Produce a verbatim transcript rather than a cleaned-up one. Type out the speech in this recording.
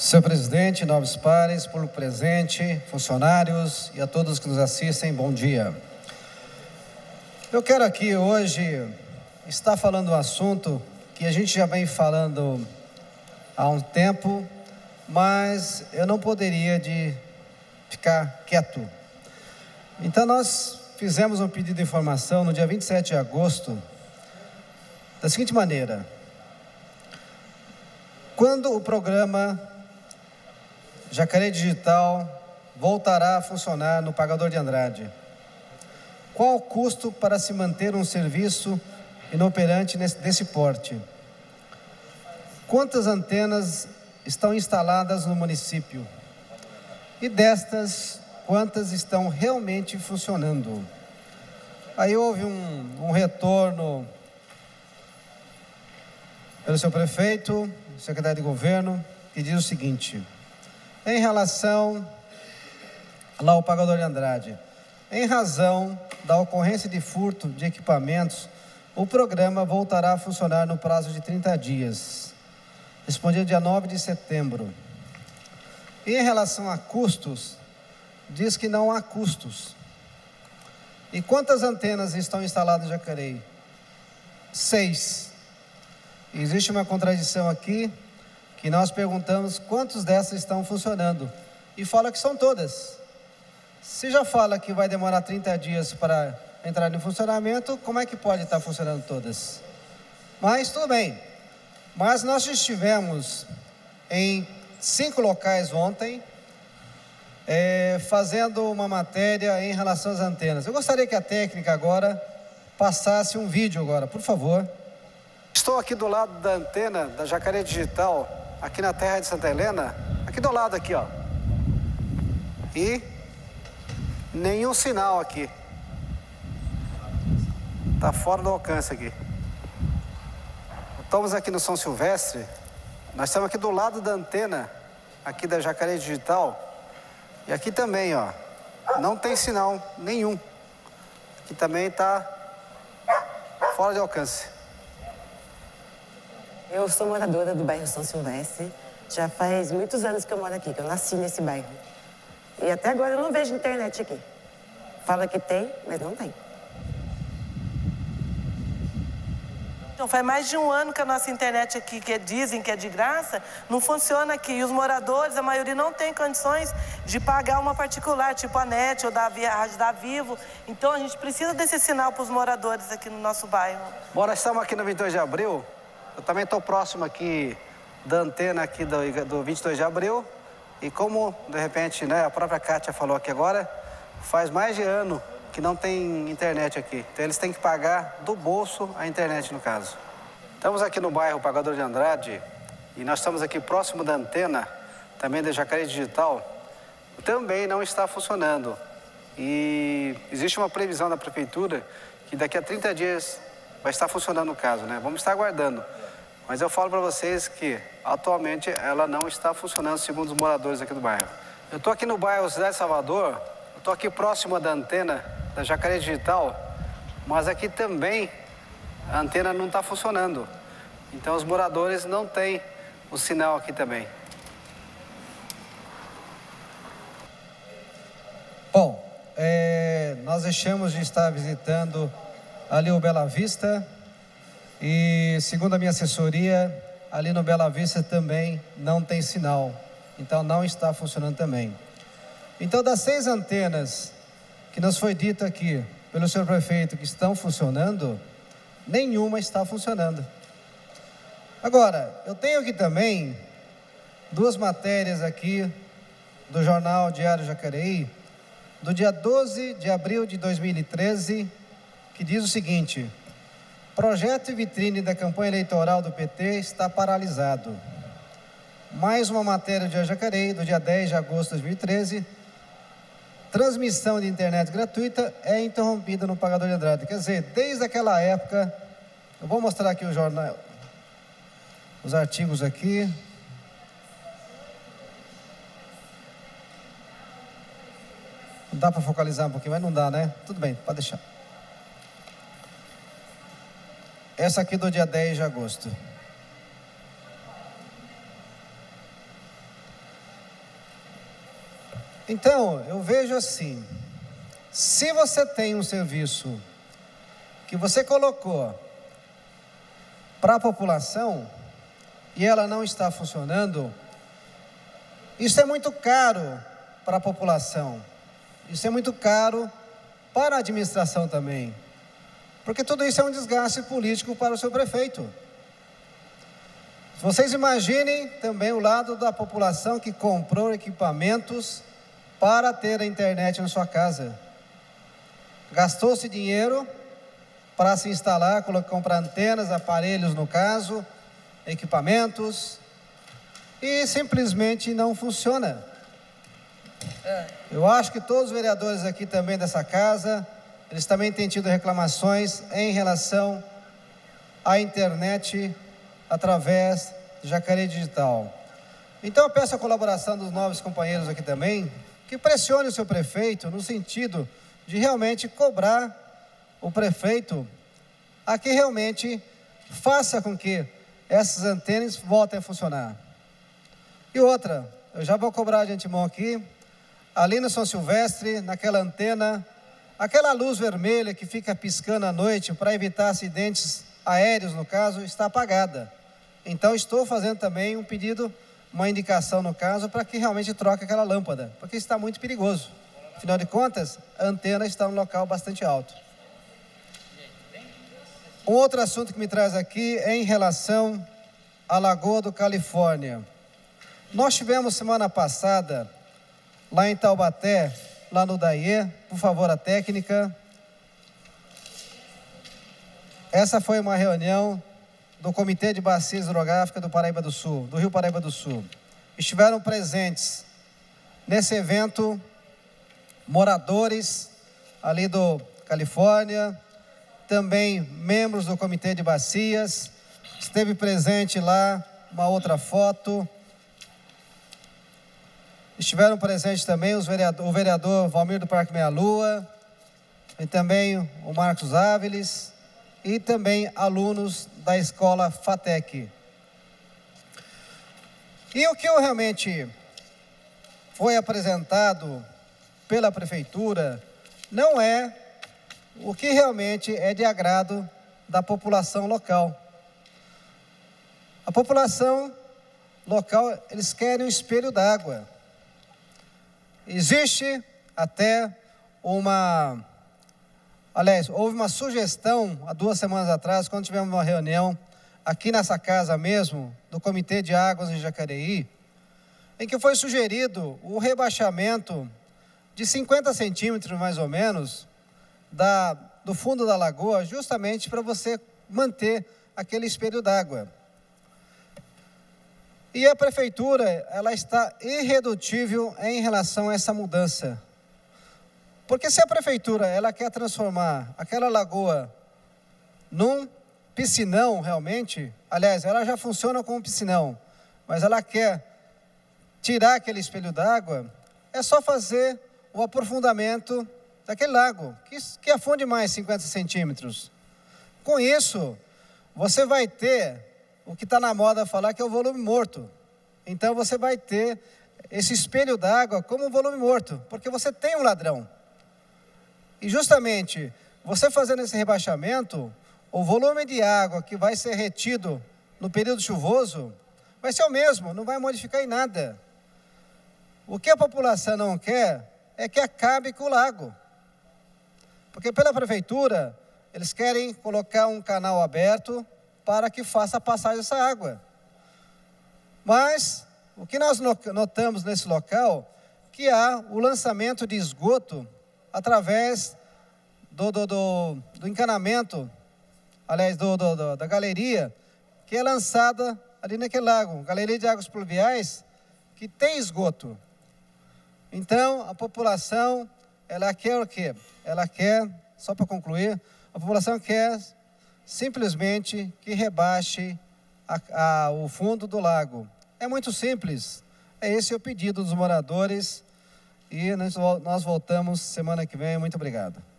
Senhor presidente, nobres pares, público presente, funcionários e a todos que nos assistem, bom dia. Eu quero aqui hoje estar falando um assunto que a gente já vem falando há um tempo, mas eu não poderia de ficar quieto. Então nós fizemos um pedido de informação no dia vinte e sete de agosto, da seguinte maneira: quando o programa Jacareí Digital voltará a funcionar no Pagador de Andrade? Qual o custo para se manter um serviço inoperante nesse, desse porte? Quantas antenas estão instaladas no município? E destas, quantas estão realmente funcionando? Aí houve um, um retorno pelo seu prefeito, secretário de governo, que diz o seguinte: em relação lá ao Pagador de Andrade, em razão da ocorrência de furto de equipamentos, o programa voltará a funcionar no prazo de trinta dias. Respondi dia nove de setembro. E em relação a custos, diz que não há custos. E quantas antenas estão instaladas em Jacareí? Seis. Existe uma contradição aqui, que nós perguntamos quantas dessas estão funcionando. E fala que são todas. Se já fala que vai demorar trinta dias para entrar em funcionamento, como é que pode estar funcionando todas? Mas tudo bem. Mas nós estivemos em cinco locais ontem, é, fazendo uma matéria em relação às antenas. Eu gostaria que a técnica agora passasse um vídeo agora, por favor. Estou aqui do lado da antena da Jacareí Digital, aqui na terra de Santa Helena, aqui do lado aqui, ó. E nenhum sinal aqui. Tá fora do alcance aqui. Estamos aqui no São Silvestre. Nós estamos aqui do lado da antena, aqui da Jacareí Digital. E aqui também, ó, não tem sinal nenhum. Aqui também tá fora de alcance. Eu sou moradora do bairro São Silvestre. Já faz muitos anos que eu moro aqui, que eu nasci nesse bairro. E até agora eu não vejo internet aqui. Fala que tem, mas não tem. Então, faz mais de um ano que a nossa internet aqui, que dizem que é de graça, não funciona aqui. E os moradores, a maioria não tem condições de pagar uma particular, tipo a NET ou da Via, a Rádio da Vivo. Então, a gente precisa desse sinal para os moradores aqui no nosso bairro. Bom, nós estamos aqui no vinte e dois de abril. Eu também estou próximo aqui da antena aqui do, do vinte e dois de abril. E como, de repente, né, a própria Kátia falou aqui agora, faz mais de ano que não tem internet aqui. Então eles têm que pagar do bolso a internet, no caso. Estamos aqui no bairro Pagador de Andrade e nós estamos aqui próximo da antena, também da Jacareí Digital. Também não está funcionando. E existe uma previsão da prefeitura que daqui a trinta dias vai estar funcionando no caso, né? Vamos estar aguardando. Mas eu falo para vocês que, atualmente, ela não está funcionando, segundo os moradores aqui do bairro. Eu estou aqui no bairro Cidade de Salvador, eu estou aqui próximo da antena da Jacareí Digital, mas aqui também a antena não está funcionando. Então, os moradores não têm o sinal aqui também. Bom, é, nós deixamos de estar visitando ali o Bela Vista. E, segundo a minha assessoria, ali no Bela Vista também não tem sinal. Então, não está funcionando também. Então, das seis antenas que nos foi dito aqui pelo senhor prefeito que estão funcionando, nenhuma está funcionando. Agora, eu tenho aqui também duas matérias aqui do jornal Diário Jacareí, do dia doze de abril de dois mil e treze, que diz o seguinte: projeto e vitrine da campanha eleitoral do P T está paralisado. Mais uma matéria de Jacareí, do dia dez de agosto de dois mil e treze. Transmissão de internet gratuita é interrompida no Pagador de Andrade. Quer dizer, desde aquela época, eu vou mostrar aqui o jornal, os artigos aqui. Não dá para focalizar um pouquinho, mas não dá, né? Tudo bem, pode deixar. Essa aqui do dia dez de agosto. Então, eu vejo assim, se você tem um serviço que você colocou para a população e ela não está funcionando, isso é muito caro para a população, isso é muito caro para a administração também, porque tudo isso é um desgaste político para o seu prefeito. Vocês imaginem também o lado da população que comprou equipamentos para ter a internet na sua casa. Gastou-se dinheiro para se instalar, comprar antenas, aparelhos no caso, equipamentos, e simplesmente não funciona. Eu acho que todos os vereadores aqui também dessa casa, eles também têm tido reclamações em relação à internet através do Jacareí Digital. Então eu peço a colaboração dos novos companheiros aqui também, que pressione o seu prefeito no sentido de realmente cobrar o prefeito a que realmente faça com que essas antenas voltem a funcionar. E outra, eu já vou cobrar de antemão aqui, ali no São Silvestre, naquela antena, aquela luz vermelha que fica piscando à noite para evitar acidentes aéreos, no caso, está apagada. Então estou fazendo também um pedido, uma indicação no caso, para que realmente troque aquela lâmpada, porque está muito perigoso. Afinal de contas, a antena está num local bastante alto. Um outro assunto que me traz aqui é em relação à Lagoa do Califórnia. Nós tivemos semana passada, lá em Taubaté, lá no D A I E, por favor, a técnica. Essa foi uma reunião do Comitê de Bacia Hidrográfica do Paraíba do Sul, do Rio Paraíba do Sul. Estiveram presentes nesse evento moradores ali do Califórnia, também membros do Comitê de Bacias. Esteve presente lá uma outra foto. Estiveram presentes também os vereador, o vereador Valmir do Parque Meia Lua, e também o Marcos Áviles, e também alunos da escola FATEC. E o que eu realmente foi apresentado pela prefeitura não é o que realmente é de agrado da população local. A população local, eles querem um espelho d'água. Existe até uma... Aliás, houve uma sugestão há duas semanas atrás, quando tivemos uma reunião aqui nessa casa mesmo, do Comitê de Águas de Jacareí, em que foi sugerido o rebaixamento de cinquenta centímetros, mais ou menos, da, do fundo da lagoa, justamente para você manter aquele espelho d'água. E a prefeitura, ela está irredutível em relação a essa mudança. Porque se a prefeitura, ela quer transformar aquela lagoa num piscinão realmente, aliás, ela já funciona como um piscinão, mas ela quer tirar aquele espelho d'água, é só fazer o aprofundamento daquele lago, que, que afunde mais cinquenta centímetros. Com isso, você vai ter o que está na moda falar que é o volume morto. Então você vai ter esse espelho d'água como um volume morto, porque você tem um ladrão. E justamente, você fazendo esse rebaixamento, o volume de água que vai ser retido no período chuvoso vai ser o mesmo, não vai modificar em nada. O que a população não quer é que acabe com o lago. Porque pela prefeitura, eles querem colocar um canal aberto para que faça a passagem dessa água. Mas o que nós notamos nesse local, que há o lançamento de esgoto através do, do, do, do encanamento, aliás, do, do, do, da galeria, que é lançada ali naquele lago, galeria de águas pluviais, que tem esgoto. Então, a população, ela quer o quê? Ela quer, só para concluir, a população quer simplesmente que rebaixe a, a, o fundo do lago. É muito simples, é esse o pedido dos moradores. E nós voltamos semana que vem. Muito obrigado.